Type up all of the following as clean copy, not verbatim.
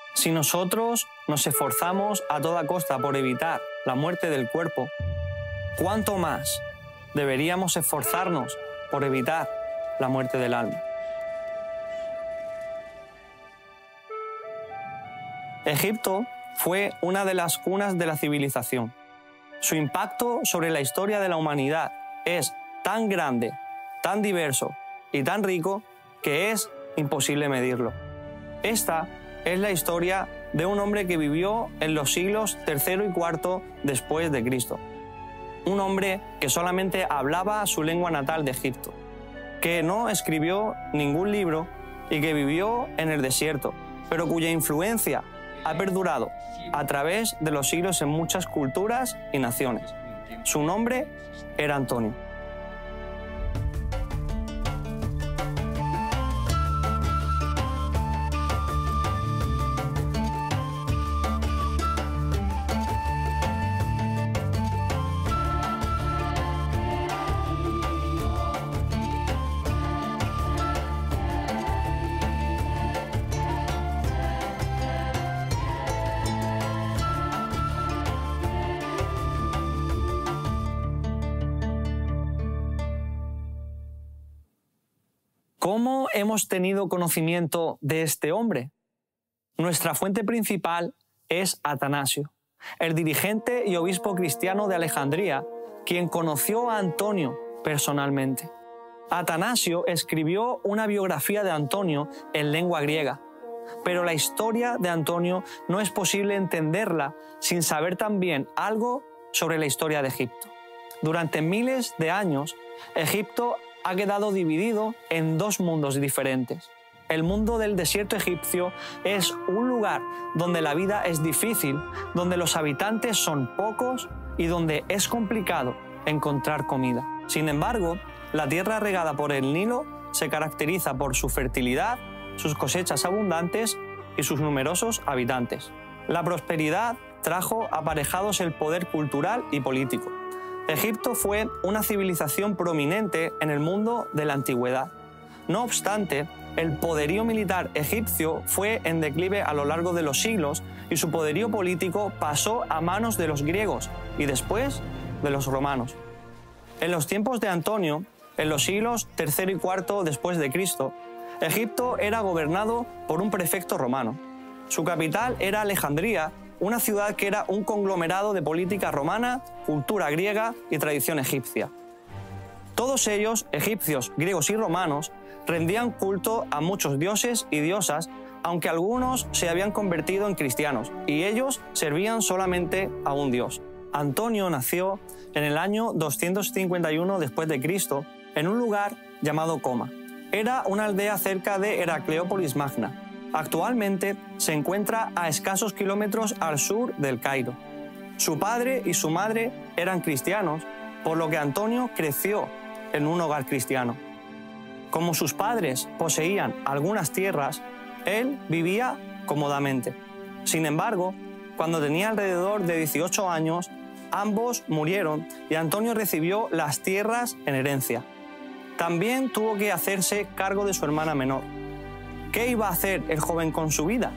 Si nosotros nos esforzamos a toda costa por evitar la muerte del cuerpo, ¿cuánto más deberíamos esforzarnos por evitar la muerte del alma? Egipto fue una de las cunas de la civilización. Su impacto sobre la historia de la humanidad es tan grande, tan diverso y tan rico que es imposible medirlo. Esta es la historia de un hombre que vivió en los siglos III y IV después de Cristo. Un hombre que solamente hablaba su lengua natal de Egipto, que no escribió ningún libro y que vivió en el desierto, pero cuya influencia ha perdurado a través de los siglos en muchas culturas y naciones. Su nombre era Antonio. ¿Cómo hemos tenido conocimiento de este hombre? Nuestra fuente principal es Atanasio, el dirigente y obispo cristiano de Alejandría, quien conoció a Antonio personalmente. Atanasio escribió una biografía de Antonio en lengua griega, pero la historia de Antonio no es posible entenderla sin saber también algo sobre la historia de Egipto. Durante miles de años, Egipto ha quedado dividido en dos mundos diferentes. El mundo del desierto egipcio es un lugar donde la vida es difícil, donde los habitantes son pocos y donde es complicado encontrar comida. Sin embargo, la tierra regada por el Nilo se caracteriza por su fertilidad, sus cosechas abundantes y sus numerosos habitantes. La prosperidad trajo aparejados el poder cultural y político. Egipto fue una civilización prominente en el mundo de la antigüedad. No obstante, el poderío militar egipcio fue en declive a lo largo de los siglos y su poderío político pasó a manos de los griegos y después de los romanos. En los tiempos de Antonio, en los siglos III y IV después de Cristo, Egipto era gobernado por un prefecto romano. Su capital era Alejandría, una ciudad que era un conglomerado de política romana, cultura griega y tradición egipcia. Todos ellos, egipcios, griegos y romanos, rendían culto a muchos dioses y diosas, aunque algunos se habían convertido en cristianos, y ellos servían solamente a un dios. Antonio nació en el año 251 después de Cristo, en un lugar llamado Coma. Era una aldea cerca de Heracleópolis Magna. Actualmente se encuentra a escasos kilómetros al sur del Cairo. Su padre y su madre eran cristianos, por lo que Antonio creció en un hogar cristiano. Como sus padres poseían algunas tierras, él vivía cómodamente. Sin embargo, cuando tenía alrededor de 18 años, ambos murieron y Antonio recibió las tierras en herencia. También tuvo que hacerse cargo de su hermana menor. ¿Qué iba a hacer el joven con su vida?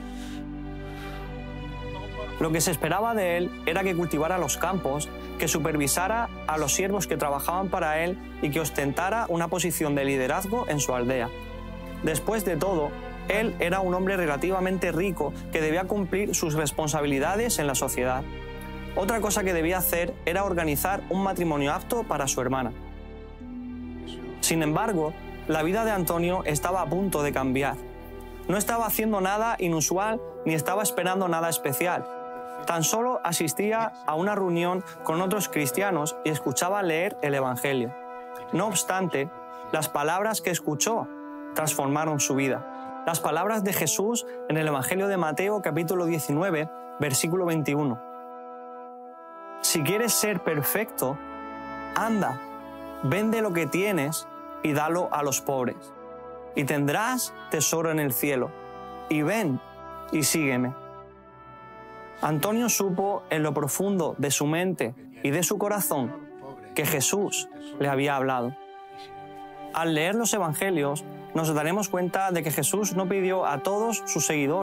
Lo que se esperaba de él era que cultivara los campos, que supervisara a los siervos que trabajaban para él y que ostentara una posición de liderazgo en su aldea. Después de todo, él era un hombre relativamente rico que debía cumplir sus responsabilidades en la sociedad. Otra cosa que debía hacer era organizar un matrimonio apto para su hermana. Sin embargo, la vida de Antonio estaba a punto de cambiar. No estaba haciendo nada inusual ni estaba esperando nada especial. Tan solo asistía a una reunión con otros cristianos y escuchaba leer el Evangelio. No obstante, las palabras que escuchó transformaron su vida. Las palabras de Jesús en el Evangelio de Mateo, capítulo 19, versículo 21. Si quieres ser perfecto, anda, vende lo que tienes y dalo a los pobres, y tendrás tesoro en el cielo. Y ven y sígueme. Antonio supo en lo profundo de su mente y de su corazón que Jesús le había hablado. Al leer los evangelios, nos daremos cuenta de que Jesús no pidió a todos sus seguidores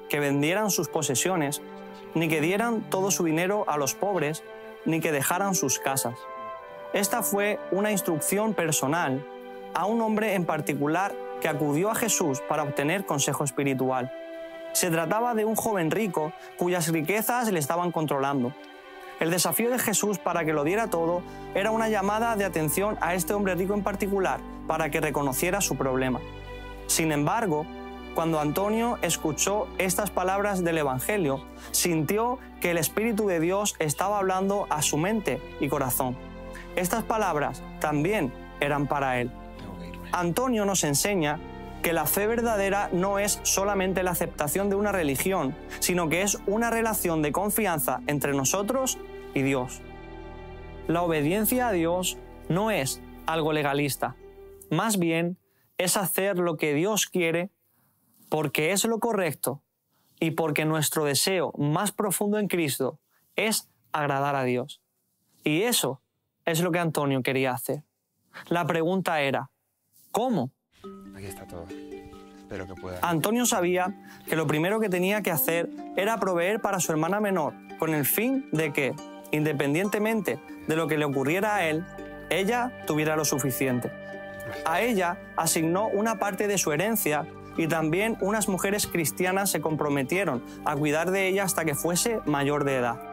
que vendieran sus posesiones, ni que dieran todo su dinero a los pobres, ni que dejaran sus casas. Esta fue una instrucción personal a un hombre en particular que acudió a Jesús para obtener consejo espiritual. Se trataba de un joven rico cuyas riquezas le estaban controlando. El desafío de Jesús para que lo diera todo era una llamada de atención a este hombre rico en particular para que reconociera su problema. Sin embargo, cuando Antonio escuchó estas palabras del Evangelio, sintió que el Espíritu de Dios estaba hablando a su mente y corazón. Estas palabras también eran para él. Antonio nos enseña que la fe verdadera no es solamente la aceptación de una religión, sino que es una relación de confianza entre nosotros y Dios. La obediencia a Dios no es algo legalista, más bien es hacer lo que Dios quiere porque es lo correcto y porque nuestro deseo más profundo en Cristo es agradar a Dios. Y eso es lo que Antonio quería hacer. La pregunta era, ¿cómo? Aquí está todo. Espero que pueda. Antonio sabía que lo primero que tenía que hacer era proveer para su hermana menor, con el fin de que, independientemente de lo que le ocurriera a él, ella tuviera lo suficiente. A ella asignó una parte de su herencia y también unas mujeres cristianas se comprometieron a cuidar de ella hasta que fuese mayor de edad.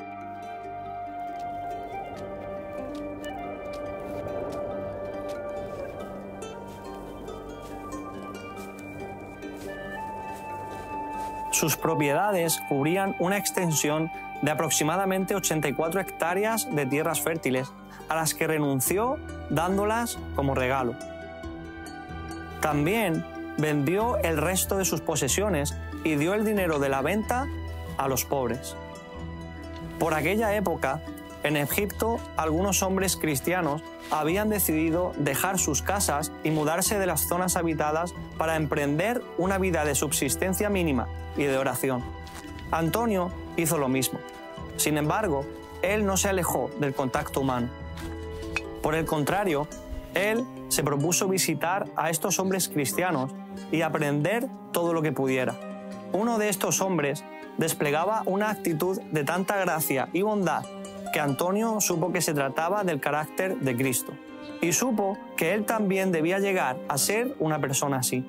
Sus propiedades cubrían una extensión de aproximadamente 84 hectáreas de tierras fértiles, a las que renunció dándolas como regalo. También vendió el resto de sus posesiones y dio el dinero de la venta a los pobres. Por aquella época, en Egipto, algunos hombres cristianos habían decidido dejar sus casas y mudarse de las zonas habitadas para emprender una vida de subsistencia mínima y de oración. Antonio hizo lo mismo. Sin embargo, él no se alejó del contacto humano. Por el contrario, él se propuso visitar a estos hombres cristianos y aprender todo lo que pudiera. Uno de estos hombres desplegaba una actitud de tanta gracia y bondad que Antonio supo que se trataba del carácter de Cristo y supo que él también debía llegar a ser una persona así.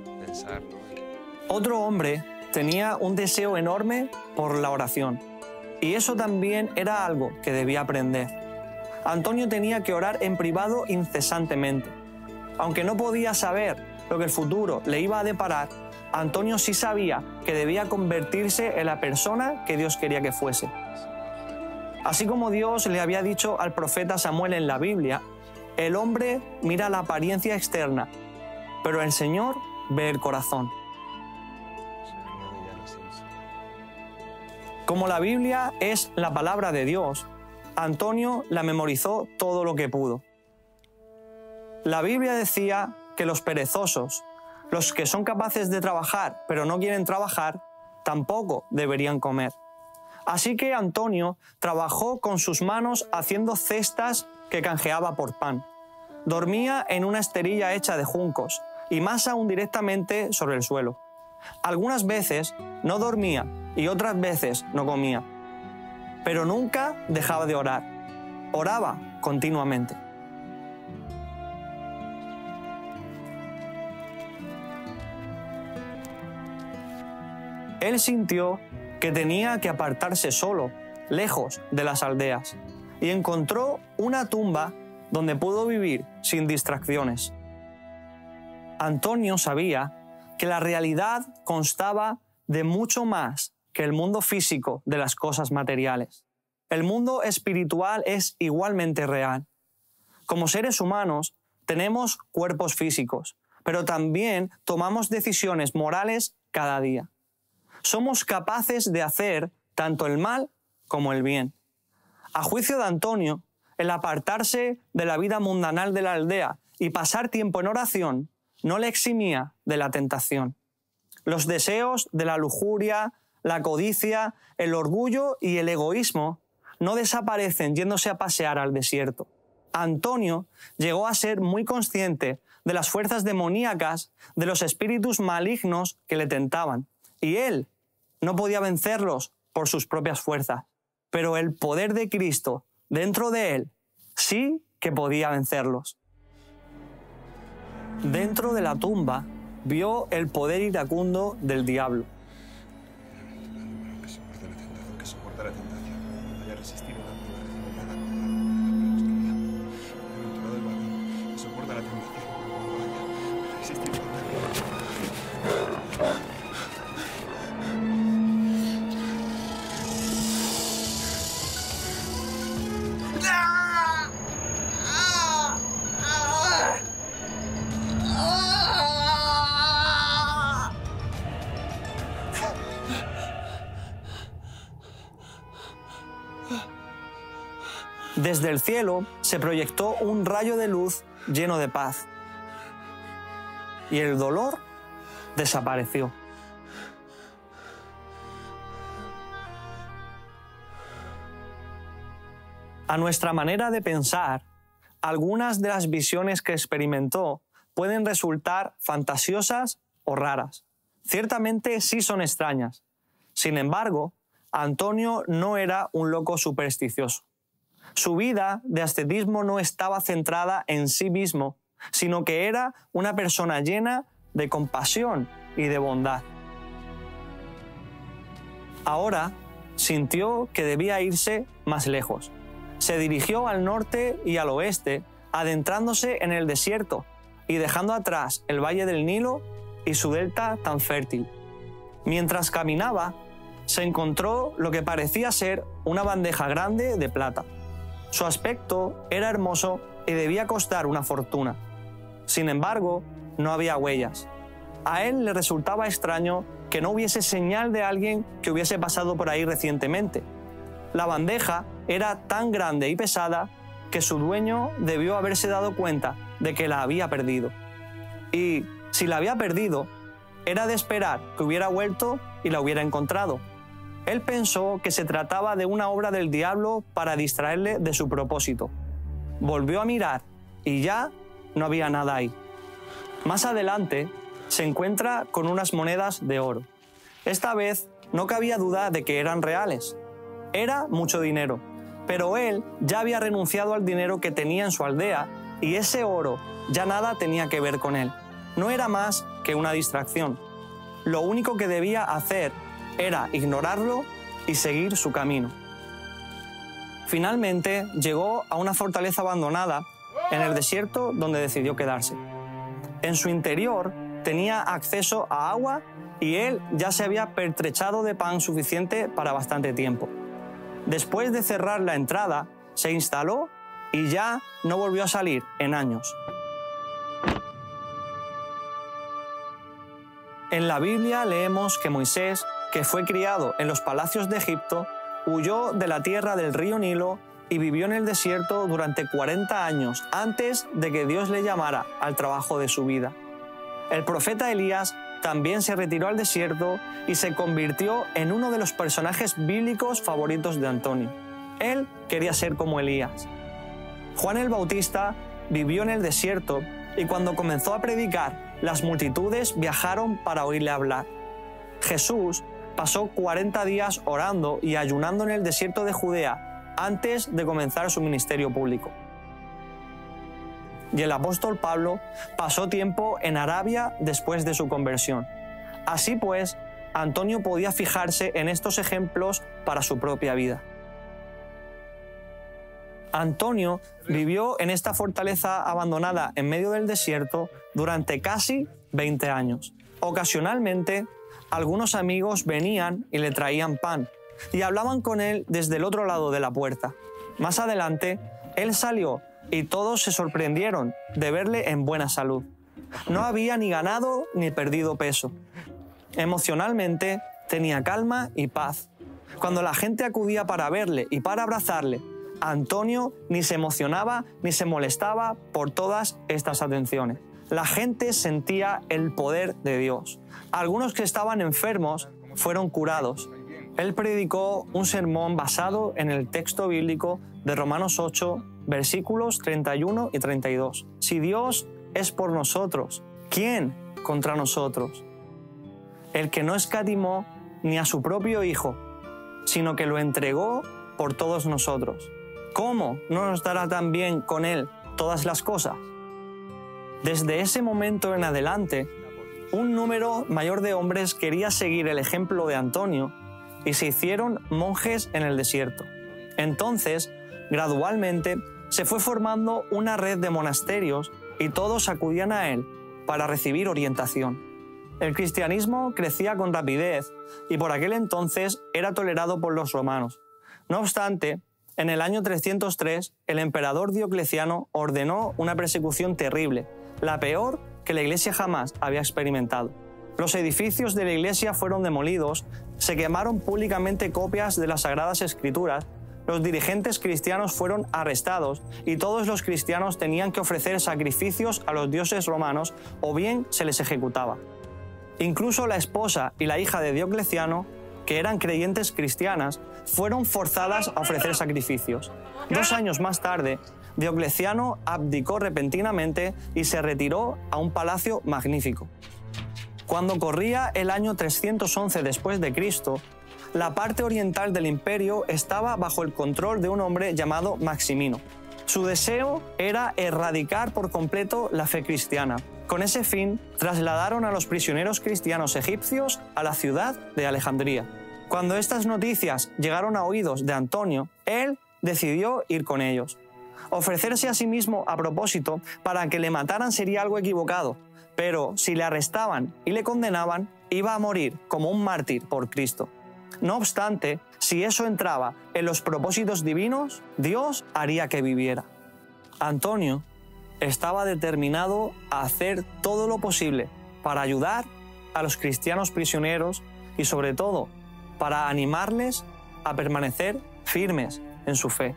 Otro hombre tenía un deseo enorme por la oración y eso también era algo que debía aprender. Antonio tenía que orar en privado incesantemente. Aunque no podía saber lo que el futuro le iba a deparar, Antonio sí sabía que debía convertirse en la persona que Dios quería que fuese. Así como Dios le había dicho al profeta Samuel en la Biblia, el hombre mira la apariencia externa, pero el Señor ve el corazón. Como la Biblia es la palabra de Dios, Antonio la memorizó todo lo que pudo. La Biblia decía que los perezosos, los que son capaces de trabajar pero no quieren trabajar, tampoco deberían comer. Así que Antonio trabajó con sus manos haciendo cestas que canjeaba por pan. Dormía en una esterilla hecha de juncos y más aún directamente sobre el suelo. Algunas veces no dormía y otras veces no comía. Pero nunca dejaba de orar. Oraba continuamente. Él sintió que tenía que apartarse solo, lejos de las aldeas, y encontró una tumba donde pudo vivir sin distracciones. Antonio sabía que la realidad constaba de mucho más que el mundo físico de las cosas materiales. El mundo espiritual es igualmente real. Como seres humanos, tenemos cuerpos físicos, pero también tomamos decisiones morales cada día. Somos capaces de hacer tanto el mal como el bien. A juicio de Antonio, el apartarse de la vida mundanal de la aldea y pasar tiempo en oración no le eximía de la tentación. Los deseos de la lujuria, la codicia, el orgullo y el egoísmo no desaparecen yéndose a pasear al desierto. Antonio llegó a ser muy consciente de las fuerzas demoníacas, de los espíritus malignos que le tentaban. Y él no podía vencerlos por sus propias fuerzas, pero el poder de Cristo dentro de él sí que podía vencerlos. Dentro de la tumba vio el poder iracundo del diablo. Que soporta la tentación, haya resistido la prueba, bienaventurado el varón que soporta la tentación, haya resistido la prueba. Desde el cielo se proyectó un rayo de luz lleno de paz, y el dolor desapareció. A nuestra manera de pensar, algunas de las visiones que experimentó pueden resultar fantasiosas o raras. Ciertamente sí son extrañas. Sin embargo, Antonio no era un loco supersticioso. Su vida de ascetismo no estaba centrada en sí mismo, sino que era una persona llena de compasión y de bondad. Ahora sintió que debía irse más lejos. Se dirigió al norte y al oeste, adentrándose en el desierto y dejando atrás el valle del Nilo y su delta tan fértil. Mientras caminaba, se encontró lo que parecía ser una bandeja grande de plata. Su aspecto era hermoso y debía costar una fortuna. Sin embargo, no había huellas. A él le resultaba extraño que no hubiese señal de alguien que hubiese pasado por ahí recientemente. La bandeja era tan grande y pesada que su dueño debió haberse dado cuenta de que la había perdido. Y si la había perdido, era de esperar que hubiera vuelto y la hubiera encontrado. Él pensó que se trataba de una obra del diablo para distraerle de su propósito. Volvió a mirar y ya no había nada ahí. Más adelante se encuentra con unas monedas de oro. Esta vez no cabía duda de que eran reales. Era mucho dinero, pero él ya había renunciado al dinero que tenía en su aldea y ese oro ya nada tenía que ver con él. No era más que una distracción. Lo único que debía hacer era ignorarlo y seguir su camino. Finalmente llegó a una fortaleza abandonada en el desierto donde decidió quedarse. En su interior tenía acceso a agua y él ya se había pertrechado de pan suficiente para bastante tiempo. Después de cerrar la entrada, se instaló y ya no volvió a salir en años. En la Biblia leemos que Moisés, que fue criado en los palacios de Egipto, huyó de la tierra del río Nilo y vivió en el desierto durante 40 años antes de que Dios le llamara al trabajo de su vida. El profeta Elías también se retiró al desierto y se convirtió en uno de los personajes bíblicos favoritos de Antonio. Él quería ser como Elías. Juan el Bautista vivió en el desierto y cuando comenzó a predicar, las multitudes viajaron para oírle hablar. Jesús pasó 40 días orando y ayunando en el desierto de Judea antes de comenzar su ministerio público. Y el apóstol Pablo pasó tiempo en Arabia después de su conversión. Así pues, Antonio podía fijarse en estos ejemplos para su propia vida. Antonio vivió en esta fortaleza abandonada en medio del desierto durante casi 20 años. Ocasionalmente, algunos amigos venían y le traían pan y hablaban con él desde el otro lado de la puerta. Más adelante, él salió y todos se sorprendieron de verle en buena salud. No había ni ganado ni perdido peso. Emocionalmente, tenía calma y paz. Cuando la gente acudía para verle y para abrazarle, Antonio ni se emocionaba ni se molestaba por todas estas atenciones. La gente sentía el poder de Dios. Algunos que estaban enfermos fueron curados. Él predicó un sermón basado en el texto bíblico de Romanos 8, versículos 31 y 32. Si Dios es por nosotros, ¿quién contra nosotros? El que no escatimó ni a su propio Hijo, sino que lo entregó por todos nosotros. ¿Cómo no nos dará también con Él todas las cosas? Desde ese momento en adelante, un número mayor de hombres quería seguir el ejemplo de Antonio y se hicieron monjes en el desierto. Entonces, gradualmente, se fue formando una red de monasterios y todos acudían a él para recibir orientación. El cristianismo crecía con rapidez y por aquel entonces era tolerado por los romanos. No obstante, en el año 303, el emperador Diocleciano ordenó una persecución terrible, la peor que la Iglesia jamás había experimentado. Los edificios de la Iglesia fueron demolidos, se quemaron públicamente copias de las Sagradas Escrituras, los dirigentes cristianos fueron arrestados y todos los cristianos tenían que ofrecer sacrificios a los dioses romanos o bien se les ejecutaba. Incluso la esposa y la hija de Diocleciano, que eran creyentes cristianas, fueron forzadas a ofrecer sacrificios. 2 años más tarde, Diocleciano abdicó repentinamente y se retiró a un palacio magnífico. Cuando corría el año 311 después de Cristo, la parte oriental del imperio estaba bajo el control de un hombre llamado Maximino. Su deseo era erradicar por completo la fe cristiana. Con ese fin, trasladaron a los prisioneros cristianos egipcios a la ciudad de Alejandría. Cuando estas noticias llegaron a oídos de Antonio, él decidió ir con ellos. Ofrecerse a sí mismo a propósito para que le mataran sería algo equivocado, pero si le arrestaban y le condenaban, iba a morir como un mártir por Cristo. No obstante, si eso entraba en los propósitos divinos, Dios haría que viviera. Antonio estaba determinado a hacer todo lo posible para ayudar a los cristianos prisioneros y sobre todo para animarles a permanecer firmes en su fe.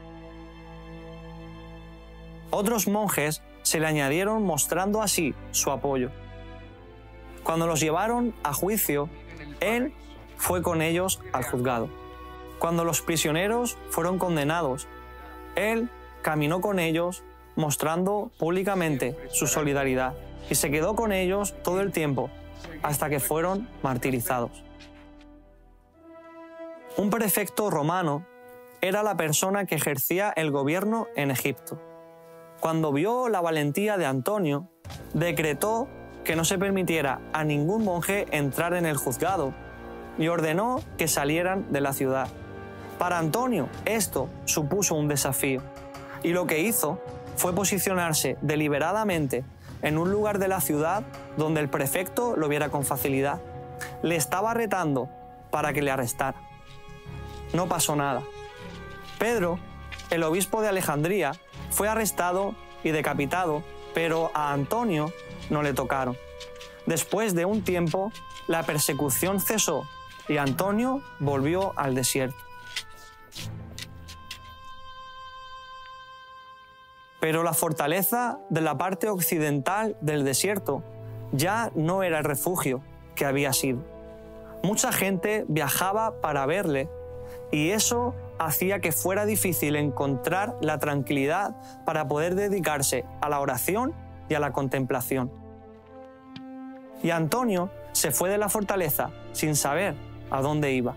Otros monjes se le añadieron mostrando así su apoyo. Cuando los llevaron a juicio, él fue con ellos al juzgado. Cuando los prisioneros fueron condenados, él caminó con ellos mostrando públicamente su solidaridad y se quedó con ellos todo el tiempo hasta que fueron martirizados. Un prefecto romano era la persona que ejercía el gobierno en Egipto. Cuando vio la valentía de Antonio, decretó que no se permitiera a ningún monje entrar en el juzgado y ordenó que salieran de la ciudad. Para Antonio, esto supuso un desafío, y lo que hizo fue posicionarse deliberadamente en un lugar de la ciudad donde el prefecto lo viera con facilidad. Le estaba retando para que le arrestara. No pasó nada. Pedro, el obispo de Alejandría, fue arrestado y decapitado, pero a Antonio no le tocaron. Después de un tiempo, la persecución cesó y Antonio volvió al desierto. Pero la fortaleza de la parte occidental del desierto ya no era el refugio que había sido. Mucha gente viajaba para verle y eso hacía que fuera difícil encontrar la tranquilidad para poder dedicarse a la oración y a la contemplación. Y Antonio se fue de la fortaleza sin saber a dónde iba.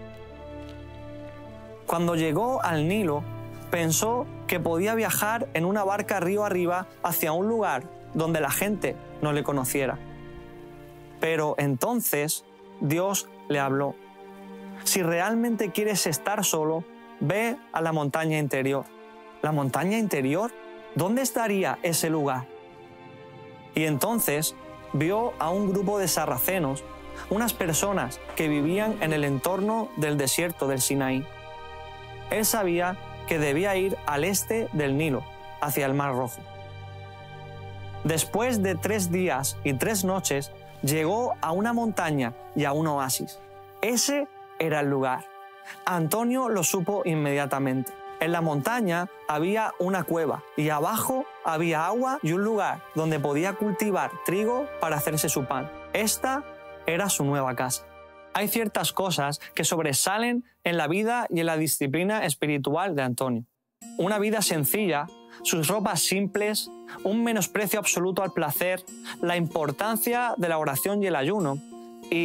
Cuando llegó al Nilo, pensó que podía viajar en una barca río arriba hacia un lugar donde la gente no le conociera. Pero entonces Dios le habló: si realmente quieres estar solo, ve a la montaña interior. ¿La montaña interior? ¿Dónde estaría ese lugar? Y entonces vio a un grupo de sarracenos, unas personas que vivían en el entorno del desierto del Sinaí. Él sabía que debía ir al este del Nilo, hacia el Mar Rojo. Después de 3 días y 3 noches, llegó a una montaña y a un oasis. Ese era el lugar. Antonio lo supo inmediatamente. En la montaña había una cueva y abajo había agua y un lugar donde podía cultivar trigo para hacerse su pan. Esta era su nueva casa. Hay ciertas cosas que sobresalen en la vida y en la disciplina espiritual de Antonio. Una vida sencilla, sus ropas simples, un menosprecio absoluto al placer, la importancia de la oración y el ayuno y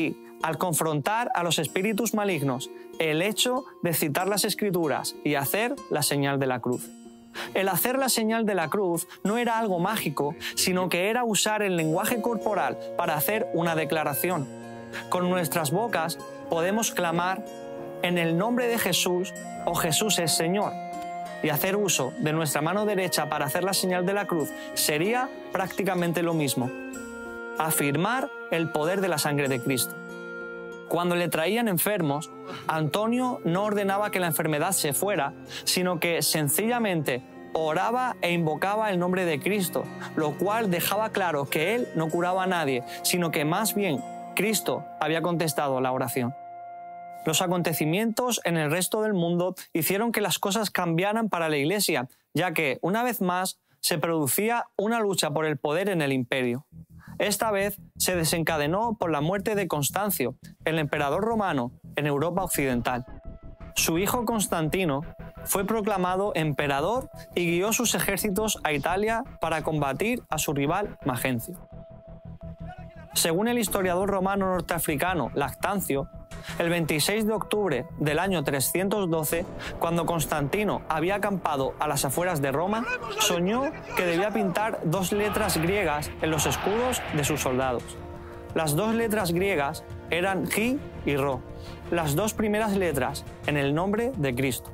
al confrontar a los espíritus malignos el hecho de citar las Escrituras y hacer la señal de la cruz. El hacer la señal de la cruz no era algo mágico, sino que era usar el lenguaje corporal para hacer una declaración. Con nuestras bocas podemos clamar en el nombre de Jesús o Jesús es Señor. Y hacer uso de nuestra mano derecha para hacer la señal de la cruz sería prácticamente lo mismo. Afirmar el poder de la sangre de Cristo. Cuando le traían enfermos, Antonio no ordenaba que la enfermedad se fuera, sino que sencillamente oraba e invocaba el nombre de Cristo, lo cual dejaba claro que él no curaba a nadie, sino que más bien Cristo había contestado la oración. Los acontecimientos en el resto del mundo hicieron que las cosas cambiaran para la Iglesia, ya que, una vez más, se producía una lucha por el poder en el imperio. Esta vez se desencadenó por la muerte de Constancio, el emperador romano, en Europa occidental. Su hijo Constantino fue proclamado emperador y guió sus ejércitos a Italia para combatir a su rival Magencio. Según el historiador romano norteafricano Lactancio, el 26 de octubre del año 312, cuando Constantino había acampado a las afueras de Roma, soñó que debía pintar 2 letras griegas en los escudos de sus soldados. Las 2 letras griegas eran Chi y Rho, las 2 primeras letras en el nombre de Cristo.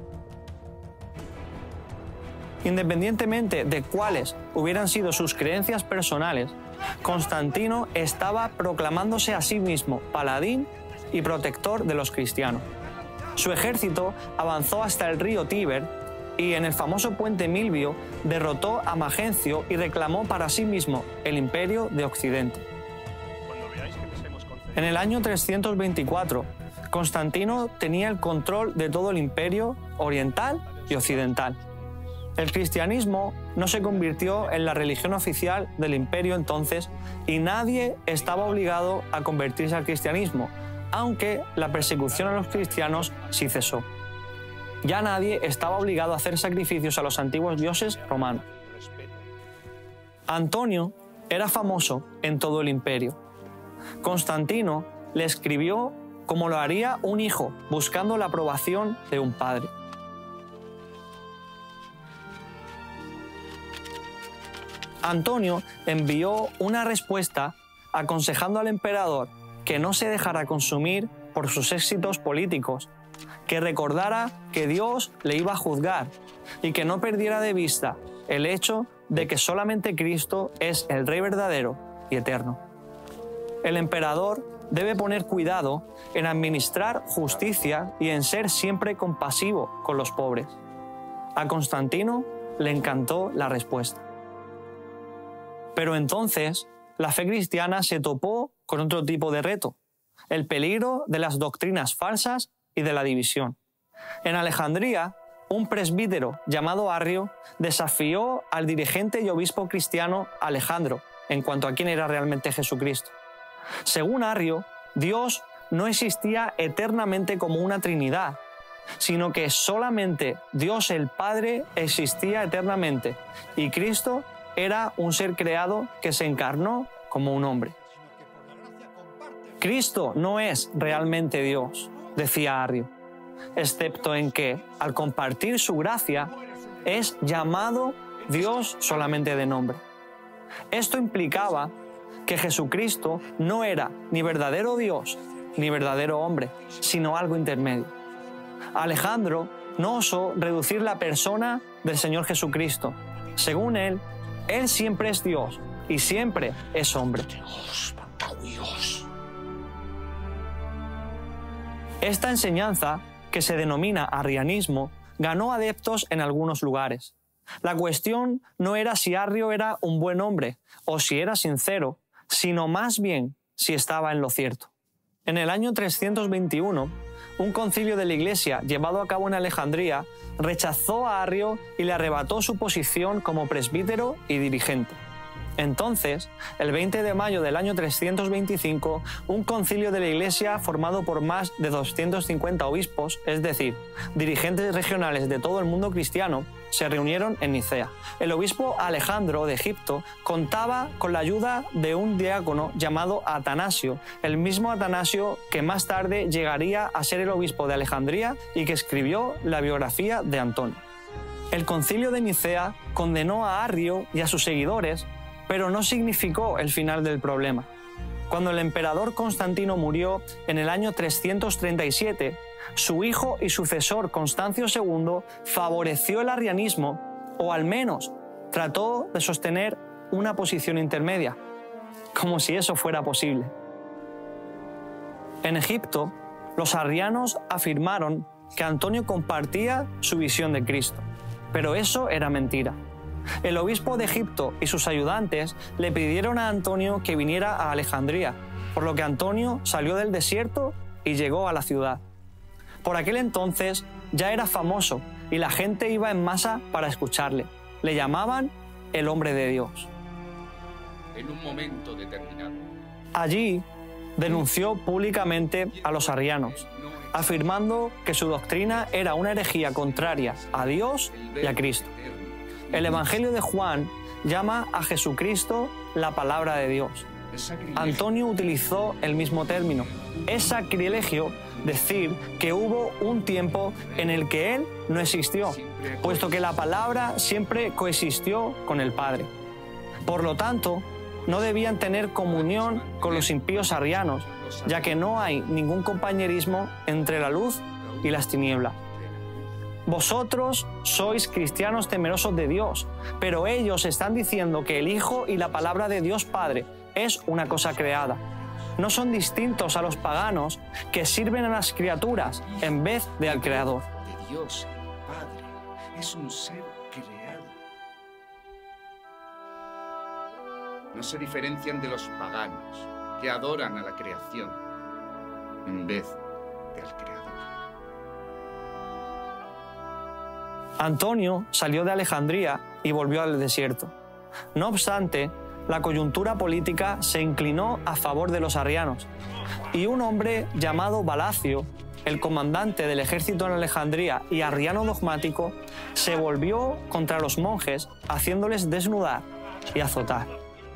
Independientemente de cuáles hubieran sido sus creencias personales, Constantino estaba proclamándose a sí mismo paladín y protector de los cristianos. Su ejército avanzó hasta el río Tíber y en el famoso puente Milvio derrotó a Magencio y reclamó para sí mismo el imperio de Occidente. En el año 324, Constantino tenía el control de todo el imperio oriental y occidental. El cristianismo no se convirtió en la religión oficial del imperio entonces y nadie estaba obligado a convertirse al cristianismo, aunque la persecución a los cristianos sí cesó. Ya nadie estaba obligado a hacer sacrificios a los antiguos dioses romanos. Antonio era famoso en todo el imperio. Constantino le escribió como lo haría un hijo buscando la aprobación de un padre. Antonio envió una respuesta aconsejando al emperador que no se dejara consumir por sus éxitos políticos, que recordara que Dios le iba a juzgar y que no perdiera de vista el hecho de que solamente Cristo es el Rey verdadero y eterno. El emperador debe poner cuidado en administrar justicia y en ser siempre compasivo con los pobres. A Constantino le encantó la respuesta. Pero entonces la fe cristiana se topó con otro tipo de reto, el peligro de las doctrinas falsas y de la división. En Alejandría, un presbítero llamado Arrio desafió al dirigente y obispo cristiano Alejandro en cuanto a quién era realmente Jesucristo. Según Arrio, Dios no existía eternamente como una Trinidad, sino que solamente Dios el Padre existía eternamente y Cristo era un ser creado que se encarnó como un hombre. Cristo no es realmente Dios, decía Arrio, excepto en que, al compartir su gracia, es llamado Dios solamente de nombre. Esto implicaba que Jesucristo no era ni verdadero Dios ni verdadero hombre, sino algo intermedio. Alejandro no osó reducir la persona del Señor Jesucristo. Según él siempre es Dios y siempre es hombre. Esta enseñanza, que se denomina arrianismo, ganó adeptos en algunos lugares. La cuestión no era si Arrio era un buen hombre o si era sincero, sino más bien si estaba en lo cierto. En el año 321, un concilio de la Iglesia llevado a cabo en Alejandría rechazó a Arrio y le arrebató su posición como presbítero y dirigente. Entonces, el 20 de mayo del año 325, un concilio de la Iglesia formado por más de 250 obispos, es decir, dirigentes regionales de todo el mundo cristiano, se reunieron en Nicea. El obispo Alejandro de Egipto contaba con la ayuda de un diácono llamado Atanasio, el mismo Atanasio que más tarde llegaría a ser el obispo de Alejandría y que escribió la biografía de Antonio. El concilio de Nicea condenó a Arrio y a sus seguidores, pero no significó el final del problema. Cuando el emperador Constantino murió en el año 337, su hijo y sucesor Constancio II favoreció el arrianismo, o al menos trató de sostener una posición intermedia, como si eso fuera posible. En Egipto, los arrianos afirmaron que Antonio compartía su visión de Cristo, pero eso era mentira. El obispo de Egipto y sus ayudantes le pidieron a Antonio que viniera a Alejandría, por lo que Antonio salió del desierto y llegó a la ciudad. Por aquel entonces ya era famoso y la gente iba en masa para escucharle. Le llamaban el hombre de Dios. En un momento determinado. Allí denunció públicamente a los arrianos, afirmando que su doctrina era una herejía contraria a Dios y a Cristo. El Evangelio de Juan llama a Jesucristo la palabra de Dios. Antonio utilizó el mismo término. Es sacrilegio decir que hubo un tiempo en el que Él no existió, puesto que la palabra siempre coexistió con el Padre. Por lo tanto, no debían tener comunión con los impíos arrianos, ya que no hay ningún compañerismo entre la luz y las tinieblas. Vosotros sois cristianos temerosos de Dios, pero ellos están diciendo que el Hijo y la palabra de Dios Padre es una cosa creada. No son distintos a los paganos que sirven a las criaturas en vez de al Creador. De Dios, Padre, es un ser creado. No se diferencian de los paganos que adoran a la creación en vez de al Creador. Antonio salió de Alejandría y volvió al desierto. No obstante, la coyuntura política se inclinó a favor de los arrianos, y un hombre llamado Balacio, el comandante del ejército en Alejandría y arriano dogmático, se volvió contra los monjes, haciéndoles desnudar y azotar.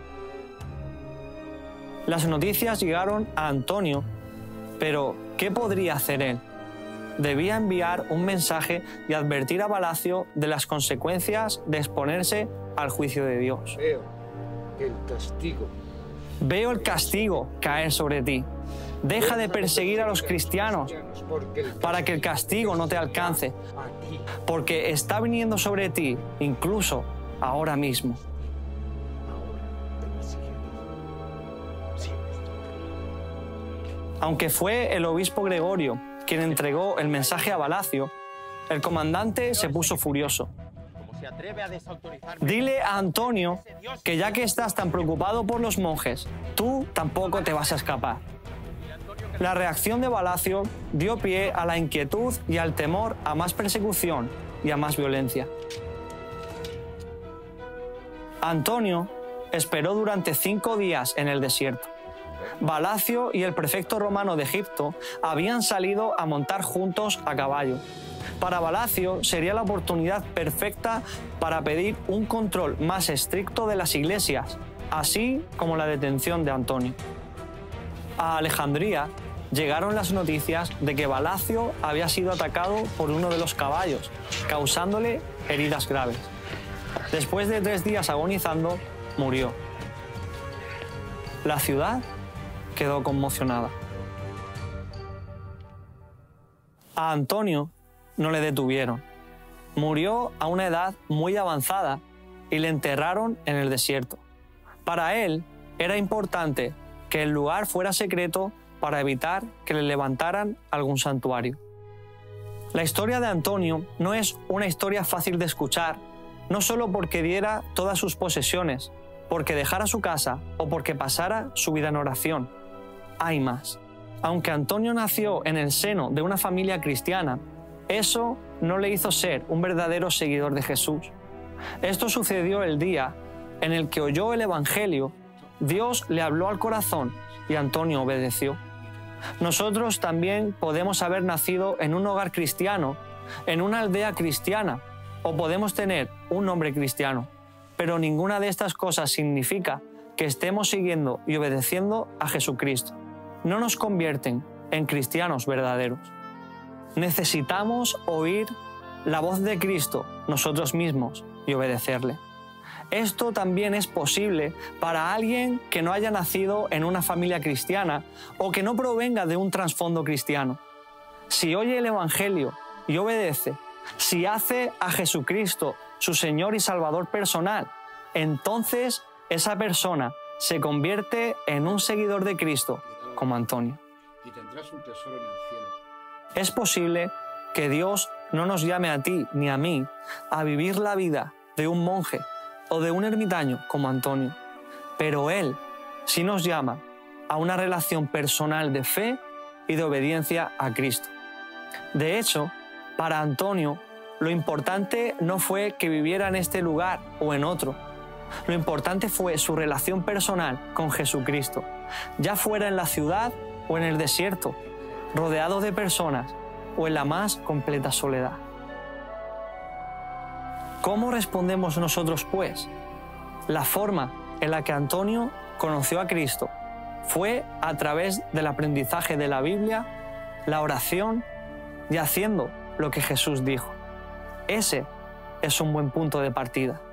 Las noticias llegaron a Antonio, pero ¿qué podría hacer él? Debía enviar un mensaje y advertir a Balacio de las consecuencias de exponerse al juicio de Dios. Veo el castigo caer sobre ti. Deja de perseguir a los cristianos para que el castigo no te alcance, porque está viniendo sobre ti, incluso ahora mismo. Aunque fue el obispo Gregorio quien entregó el mensaje a Balacio, el comandante se puso furioso. Dile a Antonio que ya que estás tan preocupado por los monjes, tú tampoco te vas a escapar. La reacción de Balacio dio pie a la inquietud y al temor a más persecución y a más violencia. Antonio esperó durante 5 días en el desierto. Balacio y el prefecto romano de Egipto habían salido a montar juntos a caballo. Para Balacio sería la oportunidad perfecta para pedir un control más estricto de las iglesias, así como la detención de Antonio. A Alejandría llegaron las noticias de que Balacio había sido atacado por uno de los caballos, causándole heridas graves. Después de 3 días agonizando, murió. La ciudad quedó conmocionada. A Antonio no le detuvieron. Murió a una edad muy avanzada y le enterraron en el desierto. Para él era importante que el lugar fuera secreto para evitar que le levantaran algún santuario. La historia de Antonio no es una historia fácil de escuchar, no solo porque diera todas sus posesiones, porque dejara su casa o porque pasara su vida en oración. Hay más. Aunque Antonio nació en el seno de una familia cristiana, eso no le hizo ser un verdadero seguidor de Jesús. Esto sucedió el día en el que oyó el Evangelio, Dios le habló al corazón y Antonio obedeció. Nosotros también podemos haber nacido en un hogar cristiano, en una aldea cristiana, o podemos tener un nombre cristiano, pero ninguna de estas cosas significa que estemos siguiendo y obedeciendo a Jesucristo. No nos convierten en cristianos verdaderos. Necesitamos oír la voz de Cristo nosotros mismos y obedecerle. Esto también es posible para alguien que no haya nacido en una familia cristiana o que no provenga de un trasfondo cristiano. Si oye el Evangelio y obedece, si hace a Jesucristo su Señor y Salvador personal, entonces esa persona se convierte en un seguidor de Cristo, como Antonio. Y tendrás un tesoro en el cielo. Es posible que Dios no nos llame a ti ni a mí a vivir la vida de un monje o de un ermitaño como Antonio, pero Él sí nos llama a una relación personal de fe y de obediencia a Cristo. De hecho, para Antonio, lo importante no fue que viviera en este lugar o en otro. Lo importante fue su relación personal con Jesucristo, ya fuera en la ciudad o en el desierto, rodeado de personas o en la más completa soledad. ¿Cómo respondemos nosotros, pues? La forma en la que Antonio conoció a Cristo fue a través del aprendizaje de la Biblia, la oración y haciendo lo que Jesús dijo. Ese es un buen punto de partida.